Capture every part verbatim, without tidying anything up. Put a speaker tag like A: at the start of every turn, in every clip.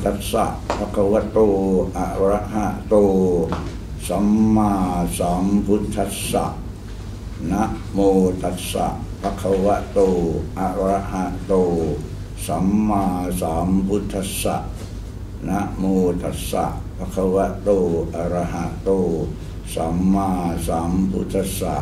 A: ตัสสะภะคะวะโตอะระหะโตสัมมาสัมพุทธัสสะนะโมตัสสะภะคะวะโตอะระหะโตสัมมาสัมพุทธัสสะนะโมตัสสะภะคะวะโตอะระหะโตสัมมาสัมพุทธัสสะ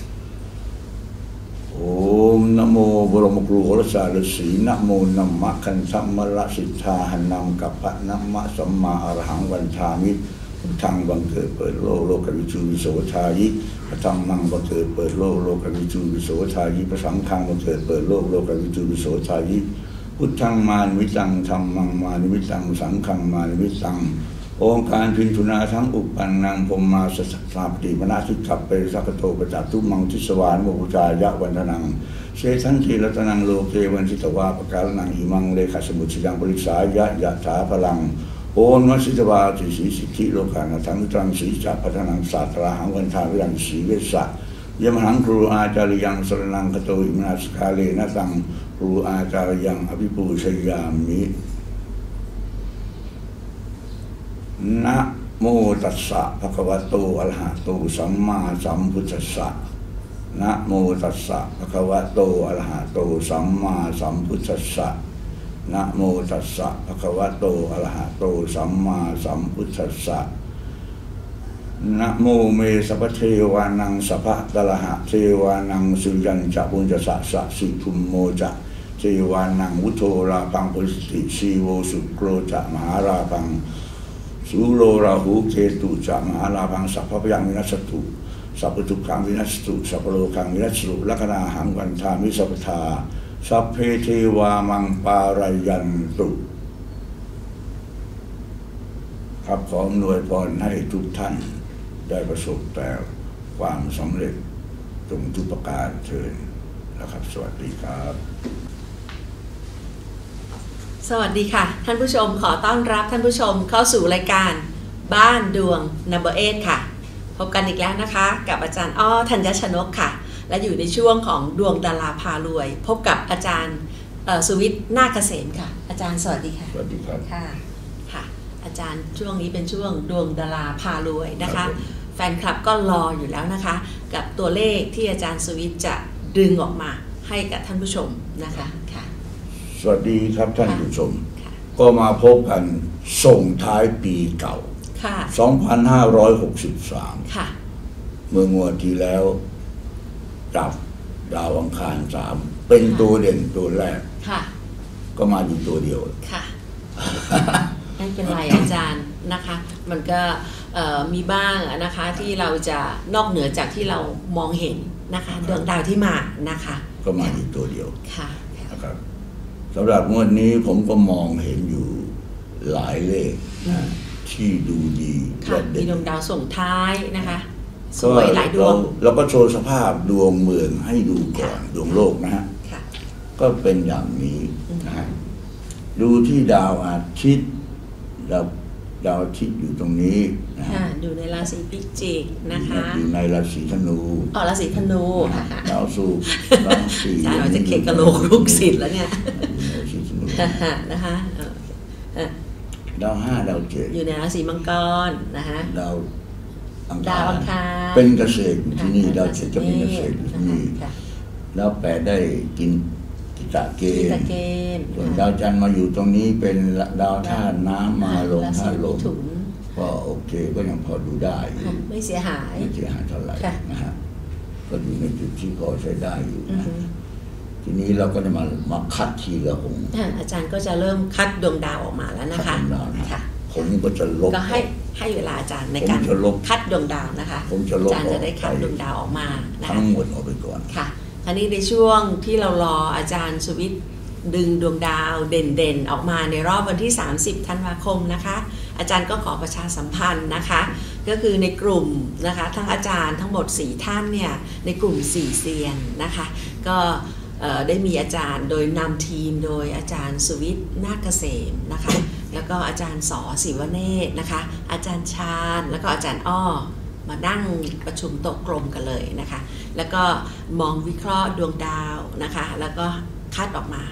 A: โอมนะโมบรมครูโหราศาสตร์ฤาษีนะโมนัมมะคันธัมมะละสิทธาหันนำกัปปะนัมมะสัมมาอรหังวันทามิพุทธังบังเกิดเปิดโลกโลกวิจูวิโสทายิพระธรรมังบังเกิดเปิดโลกโลกวิจูวิโสทายิพระสังฆังบังเกิดเปิดโลกโลกวิจูวิโสทายิพุทธังมานิมิตังธรรมังมานิมิตังสังฆังมานิมิตังองค์การพินทุนาทั้งอุปันนังพรหมาสสาปฏิมนาทิขับเปสักโตประจักตุมังทิสวานโมกุจายะวันทนังเชทันทีรัตนังโลเกวันทิตวาปการนังหิมังเลขสมุทิยังปริสายะยะถาพลังโอนวัสิตวาติสีสิทธิโลกาณทังตรังสีจักพัฒนังศาสตราหังวันทาวิรังสีเวสะยมหังครูอาจาริยังสรนังคโตอิมนาสกาเลนะตังครูอาจาริยังอภิปูชยามินะโมตัสสะภะคะวะโตอะระหะโตสัมมาสัมพุทธัสสะนะโมตัสสะภะคะวะโตอะระหะโตสัมมาสัมพุทธัสสะนะโมตัสสะภะคะวะโตอะระหะโตสัมมาสัมพุทธัสสะนะโมเมสัพพเทวานังสัพพะตระหะเทวานังสุยัญจะปุญจสะสะสิทุมโมจะเทวานังวุโธราพังปุริสติชีโวสุโกรจะมหาราพังสุโรราหูเกตุจะมหาราพังสัพพะยังวินัสตุสัพพทุกขังวินัสตุสัพพโลกังวินัสตุลัคนาหังวันทามิสัพพทาสัพเพเทวามังปารายันตุครับขออำนวยพรให้ทุกท่านได้ประสบแต่ความสำเร็จจงทุกประการเชิญนะครับสวัสดีครับ
B: สวัสดีค่ะท่านผู้ชมขอต้อนรับท่านผู้ชมเข้าสู่รายการบ้านดวง นัมเบอร์ เอท ค่ะพบกันอีกแล้วนะคะกับอาจารย์อ้อธัญชนกค่ะและอยู่ในช่วงของดวงดาราพารวยพบกับอาจารย์สุวิทย์นาคเกษมค่ะอาจารย์สวัสดีค่ะ
A: สวัสดีครับ
B: ค่ะค่ะอาจารย์ช่วงนี้เป็นช่วงดวงดาราพารวยนะคะแฟนคลับก็รออยู่แล้วนะคะกับตัวเลขที่อาจารย์สุวิทย์จะดึงออกมาให้กับท่านผู้ชมนะคะค่ะ
A: สวัสดีครับท่านผู้ชมก็มาพบกันส่งท้ายปีเก่าสองพันห้าร้อยหกสิบสามเมื่องวดที่แล้วจับดาวอังคารสามเป็นตัวเด่นตัวแรกก็มาอยู่ตัวเดียว
B: ค่ะไม่เป็นไรอาจารย์นะคะมันก็มีบ้างนะคะที่เราจะนอกเหนือจากที่เรามองเห็นนะคะดวงดาวที่มานะคะ
A: ก็มาอยู่ตัวเดียว
B: ค่ะ
A: นะครับสำหรับงวดนี้ผมก็มองเห็นอยู่หลายเลขที่ดูดี
B: ค่ะมีดวงดาวส่งท้ายนะคะสวยหลายดวง
A: เราก็โชว์สภาพดวงเมืองให้ดูก่อนดวงโลกนะฮะก็เป็นอย่างนี้นะฮะดูที่ดาวอาทิตย์ดาวดาวอาทิตย์อยู่ตรงนี้
B: นะอยู่ในราศีพิจิกนะคะ
A: อยู่ในราศีธนู
B: อ๋อราศีธนู
A: ดาวศุกร์ดาวศี
B: อาจารย์จะเข่งกะโหลกลูกศิษย์แล้วเนี่ยนะคะ
A: ดาวห้าดาวเจ็ด
B: อยู่ในราศีมังกรนะคะ
A: ดาว
B: ดาวอังคาร
A: เป็นเกษตรที่นี่ดาวเจ็ดจะเป็นเกษตรที่นี่แล้วแปดได้กินกิตาเกณฑ์ส่วนดาวจันทร์มาอยู่ตรงนี้เป็นดาวธาตุน้ำมาลงธาตุลมก็โอเคก็ยังพอดูได้
B: ไม่เสียหาย
A: ไม่เสียหายเท่าไหร่นะฮะก็อยู่ในจุดที่พอใช้ได้อยู่นะทีนี้เราก็จะมามาคัดทีละองค์
B: อาจารย์ก็จะเริ่มคัดดวงดาวออกมาแล้วนะคะ
A: ค่ะผมก็จะลบ
B: ก็ให้ให้เวลาอาจารย์ในการคัดดวงดาวนะคะอาจารย์จะได้คัดดวงดาวออกมา
A: ทั้งหมดออกไปก่อน
B: ค่ะคราวนี้ในช่วงที่เรารออาจารย์สุวิทย์ดึงดวงดาวเด่นๆออกมาในรอบวันที่สามสิบธันวาคมนะคะอาจารย์ก็ขอประชาสัมพันธ์นะคะก็คือในกลุ่มนะคะทั้งอาจารย์ทั้งหมดสี่ท่านเนี่ยในกลุ่มสี่เซียนนะคะก็ได้มีอาจารย์โดยนำทีมโดยอาจารย์สุวิทย์นาคเกษมนะคะแล้วก็อาจารย์สอศิวเนตรนะคะอาจารย์ชาญแล้วก็อาจารย์อ้อมานั่งประชุมโต๊ะกลมกันเลยนะคะแล้วก็มองวิเคราะห์ดวงดาวนะคะแล้วก็คัดออกมา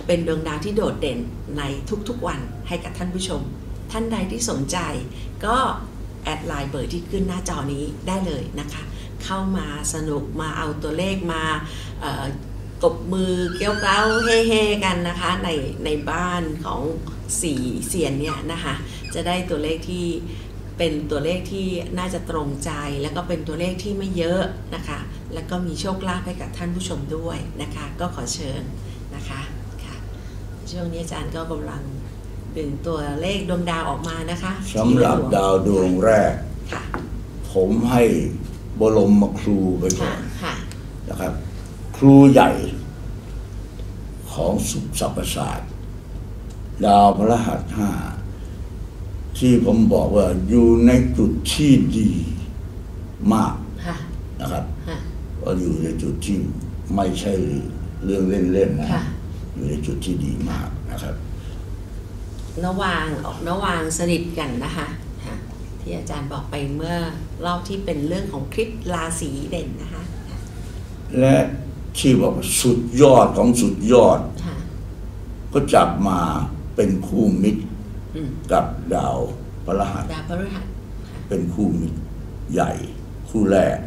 B: เป็นดวงดาวที่โดดเด่นในทุกๆวันให้กับท่านผู้ชมท่านใดที่สนใจก็แอดไลน์เบอร์ที่ขึ้นหน้าจอนี้ได้เลยนะคะเข้ามาสนุกมาเอาตัวเลขมากบมือเกี้ยวเก้าเฮ่ๆกันนะคะในในบ้านของสี่เซียนเนี่ยนะคะจะได้ตัวเลขที่เป็นตัวเลขที่น่าจะตรงใจแล้วก็เป็นตัวเลขที่ไม่เยอะนะคะแล้วก็มีโชคลาภให้กับท่านผู้ชมด้วยนะคะก็ขอเชิญนะคะค่ะช่วงนี้อาจารย์ก็กำลังดึงตัวเลขดวงดาวออกมานะคะ
A: สำหรับดาวดวงแรกผมให้บรมครูไปก่อนนะครับครูใหญ่ของสุขสัพพศาสตร์ดาวพฤหัสห้าที่ผมบอกว่าอยู่ในจุดที่ดีมากนะครับว่าอยู่ในจุดที่ไม่ใช่เรื่องเล่นๆนะอยู่ในจุดที่ดีมากนะครับ
B: ระหว่างออกระหว่างสนิทกันนะคะที่อาจารย์บอกไปเมื่อรอบที่เป็นเรื่องของคลิปราศีเด่นนะคะ
A: และที่บอกสุดยอดของสุดยอดก็จับมาเป็นคู่มิตรกับดาวพฤหัส
B: ดาวพฤหัส
A: เป็นคู่มิตรใหญ่คู่แรก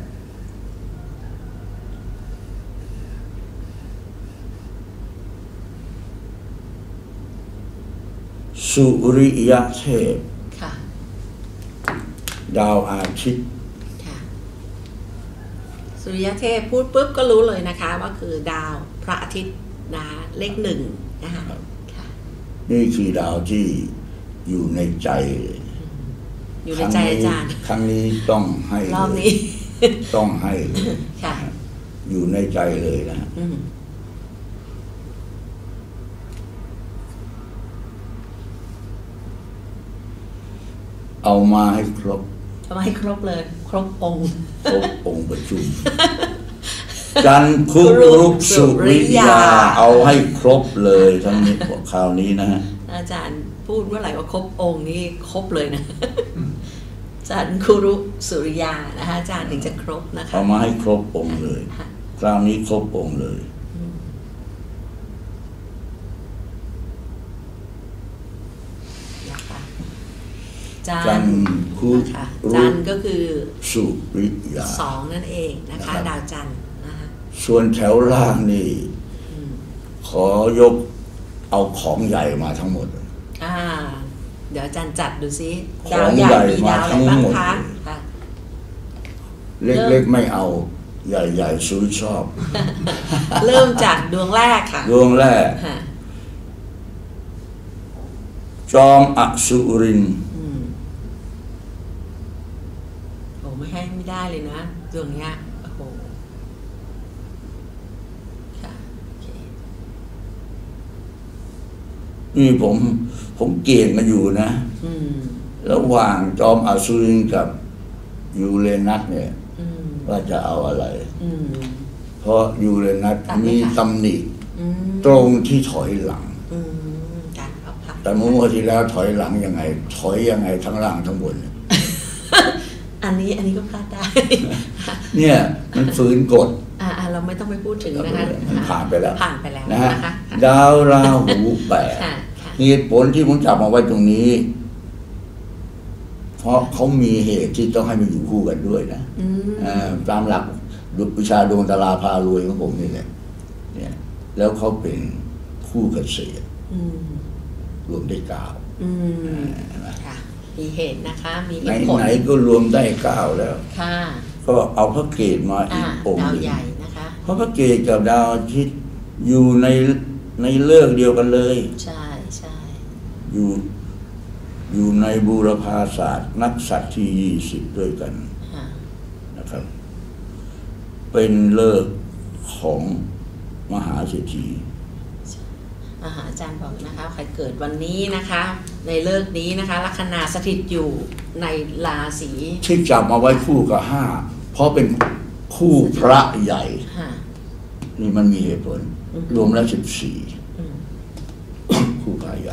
A: สุริยะเทพดาวอาทิตย์
B: สุริยะเทพพูดปุ๊บก็รู้เลยนะคะว่าคือดาวพระอาทิตย์นะเลขหนึ่งนะคะ
A: นี่คือดาวที่อยู่ในใจ
B: อยู่ในใจอาจารย์
A: ครั้งนี้ต้องให้
B: รอบนี้
A: ต้องให้อยู่ในใจเลยนะเอามาให้ครบ
B: เอามาให้ครบเลยครบองค์
A: ครบองค์ประชุมจันทร์คุรุสุริยาเอาให้ครบเลยทั้งนี้คราวนี้นะฮะ
B: อาจารย์พูดเมื่อไหร่ว่าครบองค์นี่ครบเลยนะจันทร์คุรุสุริยานะคะอาจารย์ถึงจะครบนะคะ
A: เอามาให้ครบองค์เลยคราวนี้ครบองค์เลย
B: จันทร์คุรุจันทร์ก็คือ
A: สุริยา
B: สองนั่นเองนะคะดาวจันทร์นะคะ
A: ส่วนแถวล่างนี่ขอยกเอาของใหญ่มาทั้งหมด
B: อ่าเดี๋ยวอาจารย์จัดดูซิดาวใหญ่มีดาวอะไรบ้างคะ
A: เล็กๆไม่เอาใหญ่ๆซื้อชอบ
B: เริ่มจากดวงแรกค่ะ
A: ดวงแรกจอมอสุริน
B: โอ้ไม่ให้ไม่ได้เลยนะดวงเนี้ยโอ้โหค่ะโอเค
A: นี่ผมผมเก่งกันอยู่นะระหว่างจอมอสุรินกับยูเรนัสเนี่ยว่าจะเอาอะไรเพราะยูเรนัสมีตำหนิตรงที่ถอยหลังแต่เมื่อที่แล้วถอยหลังยังไงถอยยังไงทั้งล่างทั้งบน
B: อันนี้อันนี้ก็พลาดได้
A: เนี่ยมันฝืนกฎ
B: อ่าเราไม่ต้องไปพูดถึงนะคะ
A: ผ่านไปแล้ว
B: ผ่านไปแล้ว
A: นะฮะดาวราหูแปดเหตุผลที่ผมจับมาไว้ตรงนี้เพราะเขามีเหตุที่ต้องให้มันอยู่คู่กันด้วยนะตามหลักวิชาดวงตาราพารวยของผมนี่แหละเนี่ยแล้วเขาเป็นคู่เกษตรรวมได้เก้า
B: มีเหตุนะคะมีเหตุผล
A: ไหนๆก็รวมได้เก้าแล้วก็เอาพระเกศมาอีกองค์
B: ดาวใหญ่นะคะ
A: เพราะพระเกศกับดาวอาทิตย์อยู่ในในเลิกเดียวกันเลย
B: ใช่ใช่
A: อยู่อยู่ในบูรพาศาสตร์นักสัตว์ที่ยี่สิบด้วยกันนะครับเป็นเลิกของมหาเศรษฐี
B: อาจารย์บอกนะคะใครเกิดวันนี้นะคะในเลิกนี้นะคะลัคนาสถิตอยู่ในราศี
A: ที่จับมาไว้คู่กับห้าเพราะเป็นคู่พระใหญ่นี่มันมีเหตุผลรวมแล้วสิบสี่คู่พระใหญ่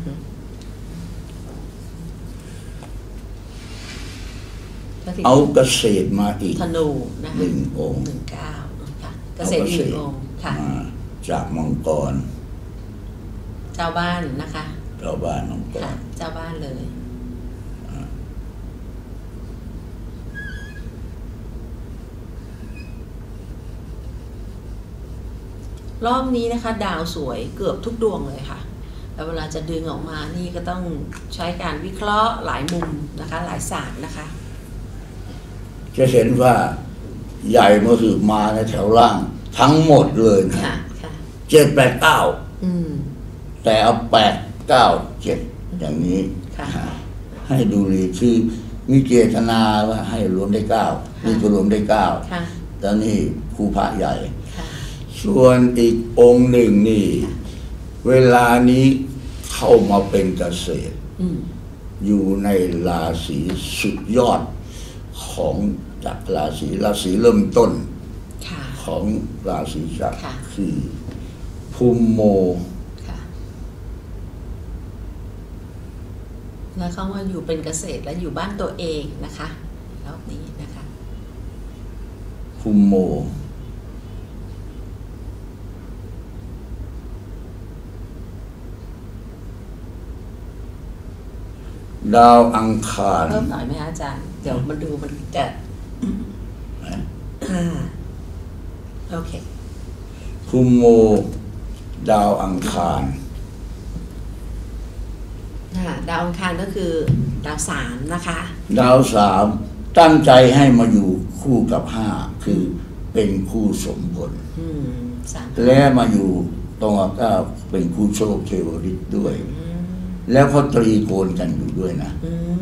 A: เอาเกษตรมาอีก
B: ธนูนะคะ
A: หนึ่งองค์
B: หนึ่งเก้าค่ะเกษตรหนึ่งองค์ค่ะ
A: จากมังกร
B: เจ้าบ้านนะคะ
A: เจ้าบ้านน้องกร
B: เจ้าบ้านเลยรอบนี้นะคะดาวสวยเกือบทุกดวงเลยค่ะแต่เวลาจะดึงออกมานี่ก็ต้องใช้การวิเคราะห์หลายมุมนะคะหลายศาสตร์นะคะ
A: จะเห็นว่าใหญ่มาคือมาในแถวล่างทั้งหมดเลยนะเจ็ดแปดเก้าแต่เอาแปดเก้าเจ็ดอย่างนี้ให้ดูดีคือมีเจตนาว่าให้รวมได้เก้านี่ก็รวมได้เก้าแล้วนี่ครูพระใหญ่ส่วนอีกองค์หนึ่งนี่เวลานี้เข้ามาเป็นเกษตรอยู่ในราศีสุดยอดของจากราศีราศีเริ่มต้นของราศีจักรคือภูมิโม
B: แล้วเขาว่าอยู่เป็นเกษตรและอยู่บ้านตัวเองนะคะรอบนี้นะคะ
A: ภูมิโมดาวอังคาร
B: เพิ่มหน่อยไหมอาจารย์เดี๋ยวมาดูมันจะอ่าโอเค
A: ภูมิโมดาวอังคาร
B: ดาวอังคารก็คือดาวสามนะคะ
A: ดาวสามตั้งใจให้มาอยู่คู่กับห้าคือเป็นคู่สมผลและมาอยู่ตรงกับเก้าเป็นคู่โชคเทวฤทธิ์ด้วยแล้วเขาตรีโกณกันอยู่ด้วยนะ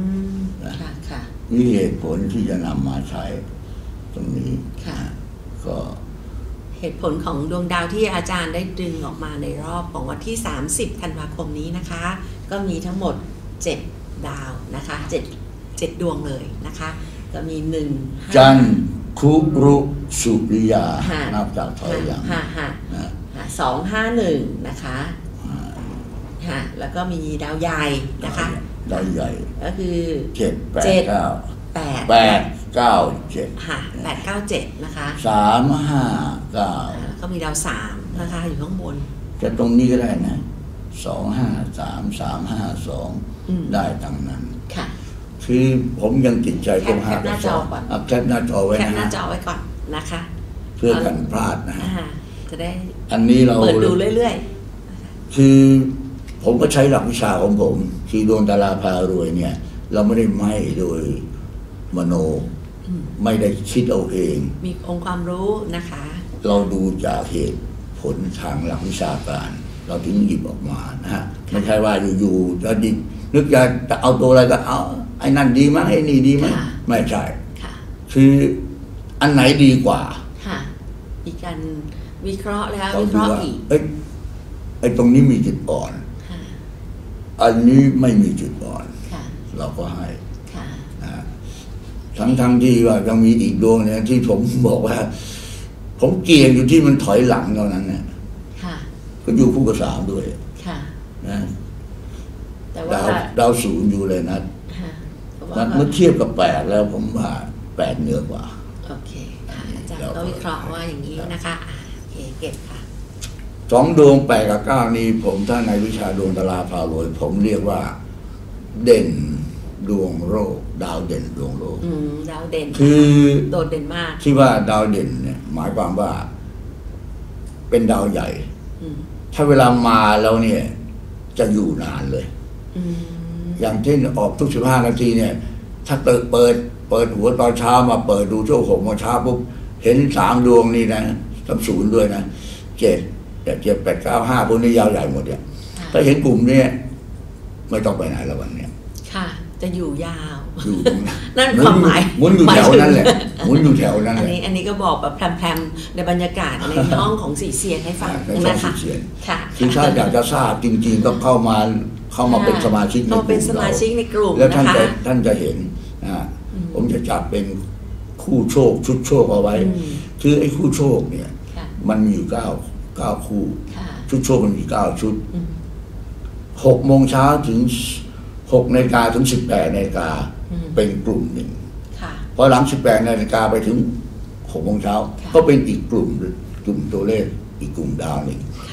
A: นี่เหตุผลที่จะนำมาใช้ตรงนี้ก็
B: เหตุผลของดวงดาวที่อาจารย์ได้ดึงออกมาในรอบของวันที่สามสิบธันวาคมนี้นะคะก็มีทั้งหมดเจ็ดดาวนะคะเจ็ด เจ็ดดวงเลยนะคะก็มีหนึ่ง
A: จันทร์คุรุสุริยานับจากถอยหลัง
B: สองห้าหนึ่งนะคะแล้วก็มีดาวใหญ่นะคะ
A: ดาวใหญ่
B: ก็คือ
A: เจ็ดแปดเก้า
B: แปด
A: แปดเก้าเจ็ด
B: ค่ะแปดเก้าเจ็ดนะคะ
A: สามห้าเก้า
B: ก็มีดาวสามนะคะอยู่ข้างบน
A: จะตรงนี้ก็ได้นะสองห้าสามสามห้าสองได้ตั้งนั้น
B: ค่ะ
A: คือผมยังติดใจตรงห้ากับสองแคปหน้าจอไว้นะ
B: แคปหน้าจอไว้ก่อนนะคะ
A: เพื่อกันพลาดนะ
B: จะได้
A: อันนี้เรา
B: เปิดดูเรื่อย
A: ๆคือผมก็ใช้หลักวิชาของผมคือดวงดาราพารวยเนี่ยเราไม่ได้ไม่โดยมโนไม่ได้คิดเอาเอง
B: มีองค์ความรู้นะคะ
A: เราดูจากเหตุผลทางหลักวิชาการเราถึงหยิบออกมานะฮะไม่ใช่ว่าอยู่ๆจะดินึกจะจะเอาตัวอะไรก็เอาไอ้นั่นดีมั้ยไอ้นี่ดีมั้ยไม่ใช่คืออันไหนดีกว่า
B: ค่ะมีการวิเคราะห์แล้ววิเคราะห์อีก
A: เอ้ยไอ้ตรงนี้มีจุดอ่อนอันนี้ไม่มีจุดอ่อนเราก็ให้ทั้งทั้งที่ว่ายังมีอีกดวงเนี่ยที่ผมบอกว่าผมเกลียดอยู่ที่มันถอยหลังเท่านั้นเนี่ยก็อยู่คู่กับสามด้วยนะดาวดาวศูนย์อยู่เลยนะเมื่อเทียบกับแปดแล้วผมว่าแปดเหนือกว่า
B: โอเคค่ะอาจารย์ก็วิเคราะห์ว่าอย่างนี้นะคะโอเคเก็บค่ะ
A: สองดวงแปดกับเก้านี้ผมถ้าในวิชาดวงดาราพารวยผมเรียกว่าเด่นดวงโลกดาวเด่นดวงโลก
B: ดาวเด่น
A: คือ
B: โดดเด่นมาก
A: ที่ว่าดาวเด่นเนี่ยหมายความว่าเป็นดาวใหญ่ถ้าเวลามาแล้วเนี่ยจะอยู่นานเลยอย่างเช่นออกทุกสิบห้านาทีเนี่ยถ้าเปิดเปิดเปิดหัวตอนเช้ามาเปิดดูช่วงหกโมงเช้าปุ๊บเห็นสามดวงนี่นะสามศูนย์ด้วยนะเจ็ดแต่เจ็ดแปดเก้าห้าพวกนี้ยาวใหญ่หมดเนี่ยถ้าเห็นกลุ่มนี้ไม่ต้องไปไหนแล้ววันเนี้ย
B: ค่ะจะอยู่ยาว
A: อยู่
B: นั่นความหมาย
A: หมุนอยู่แถวนั้นแหละหมุนอยู่แถวนั้น
B: อันนี้อันนี้ก็บอกแบบแพรมๆในบรรยากาศในห้องของสีเสียงให้ฟังนะคะ
A: ค่ะคือถ้าอยากจะทราบจริงๆก็เข้ามาเข้ามาเป็นสมาชิกในกลุ่ม
B: เป็นสมาชิกในกลุ่ม
A: แล้วท่านจะท่านจะเห็นนะผมจะจับเป็นคู่โชคชุดโชคเอาไว้คือไอ้คู่โชคเนี่ยมันมีอยู่เก้าเก้าคู่ชุดโชคมันมีเก้าชุดหกโมงเช้าถึงหกนาฬิกาถึงสิบแปดนาฬิกาเป็นกลุ่มหนึ่งพอหลังสิบแปดนาฬิกาไปถึงหกโมงเช้าก็เป็นอีกกลุ่มกลุ่มตัวเลขอีกกลุ่มดาวหนึ่ง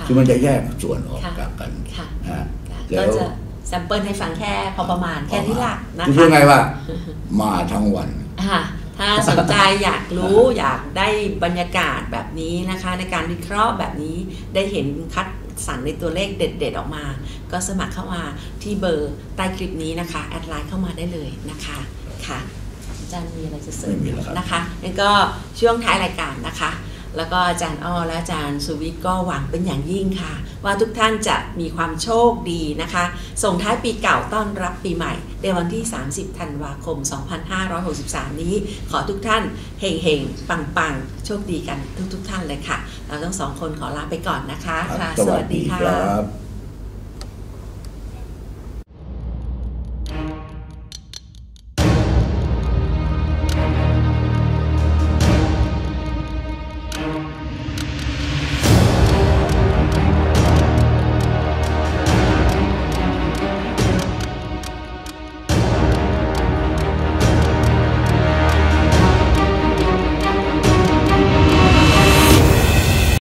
A: คือมันจะแยกส่วนออกจากกันนะ
B: ก็จะแซมเปิลให้ฟังแค่พอประมาณแค่นี้ละนะคะ
A: คือไงว่ามาทั้งวัน
B: ถ้าสนใจอยากรู้อยากได้บรรยากาศแบบนี้นะคะในการวิเคราะห์แบบนี้ได้เห็นคัดสรรในตัวเลขเด็ดๆออกมาก็สมัครเข้ามาที่เบอร์ใต้คลิปนี้นะคะแอดไลน์เข้ามาได้เลยนะคะค่ะอาจารย์มีอะไรจะเสริมนะคะนั่นก็ช่วงท้ายรายการนะคะแล้วก็อาจารย์อ้อและอาจารย์สุวิทย์ก็หวังเป็นอย่างยิ่งค่ะว่าทุกท่านจะมีความโชคดีนะคะส่งท้ายปีเก่าต้อนรับปีใหม่ในวันที่สามสิบธันวาคมสองพันห้าร้อยหกสิบสามนี้ขอทุกท่านเฮงๆปังๆโชคดีกันทุกๆท่านเลยค่ะเราทั้งสองคนขอลาไปก่อนนะคะค่ะสวัสดีค่ะ